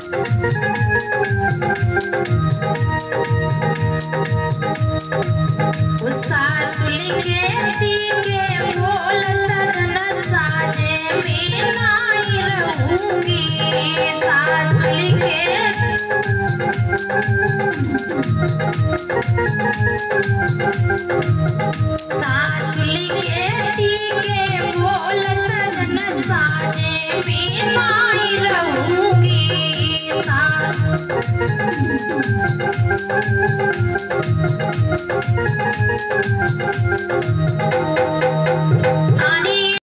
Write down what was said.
सासुल के तीके बोल सजन साजे में नहीं रहूंगी। सासुल के तीके बोल सजन साजे में नहीं रहूंगी।